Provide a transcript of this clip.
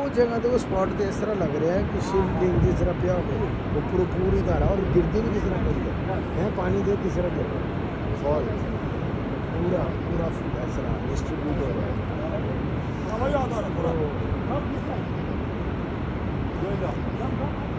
जगह तो वो स्पॉट तो इस तरह लग रहा है कि शिवलिंग जिस तरह पिया हो ऊपर पूरी धारा और गिरती भी किस तरह पड़ी है पानी दे किस तरह गिर फॉल पूरा पूरा इस तरह डिस्ट्रीब्यूट हो रहा है।